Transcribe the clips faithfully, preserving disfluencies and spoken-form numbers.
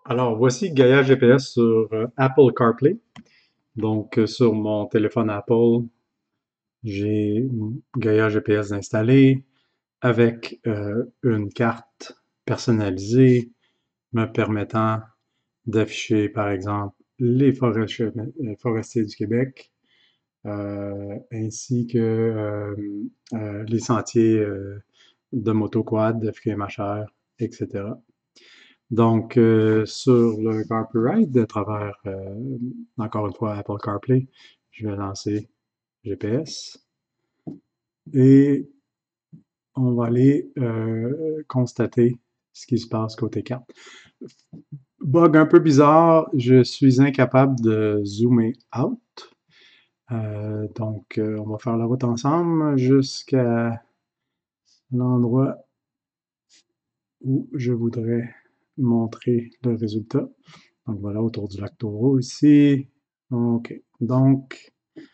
Alors, voici Gaia G P S sur euh, Apple CarPlay. Donc, euh, sur mon téléphone Apple, j'ai Gaia G P S installé avec euh, une carte personnalisée me permettant d'afficher, par exemple, les forêts che- euh, forestiers du Québec, euh, ainsi que euh, euh, les sentiers euh, de motoquad, de F M H R, et cetera. Donc, euh, sur le CarPlay à travers, euh, encore une fois, Apple CarPlay, je vais lancer G P S et on va aller euh, constater ce qui se passe côté carte. Bug un peu bizarre, je suis incapable de zoomer out. Euh, donc, euh, on va faire la route ensemble jusqu'à l'endroit où je voudrais montrer le résultat. Donc voilà, autour du lac Taureau ici. OK. Donc,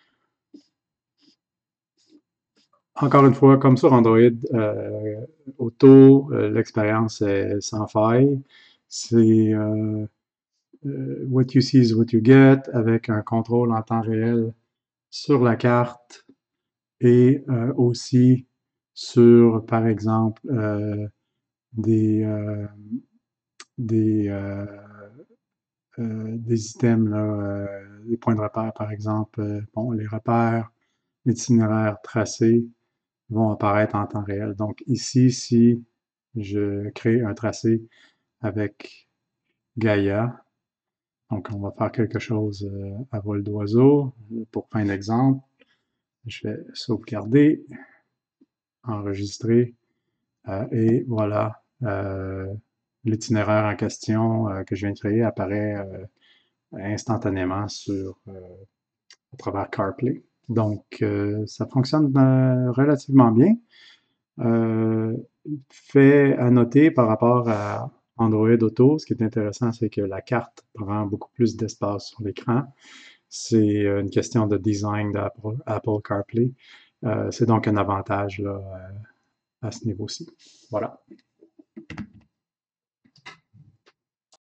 encore une fois, comme sur Android euh, Auto, euh, l'expérience est sans faille. C'est euh, euh, what you see is what you get avec un contrôle en temps réel sur la carte et euh, aussi sur, par exemple, euh, des, euh, des, euh, euh, des items, là, euh, des points de repère, par exemple. Euh, bon, les repères, l'itinéraire tracé vont apparaître en temps réel. Donc ici, si je crée un tracé avec Gaia, donc on va faire quelque chose euh, à vol d'oiseau. Pour fin d'exemple, je vais sauvegarder, enregistrer, euh, et voilà, euh, l'itinéraire en question euh, que je viens de créer apparaît euh, instantanément sur, euh, à travers CarPlay. Donc, euh, ça fonctionne euh, relativement bien. Euh, Fait à noter par rapport à Android Auto, ce qui est intéressant, c'est que la carte prend beaucoup plus d'espace sur l'écran. C'est euh, une question de design d'Apple Apple CarPlay. Euh, c'est donc un avantage là, à ce niveau-ci. Voilà.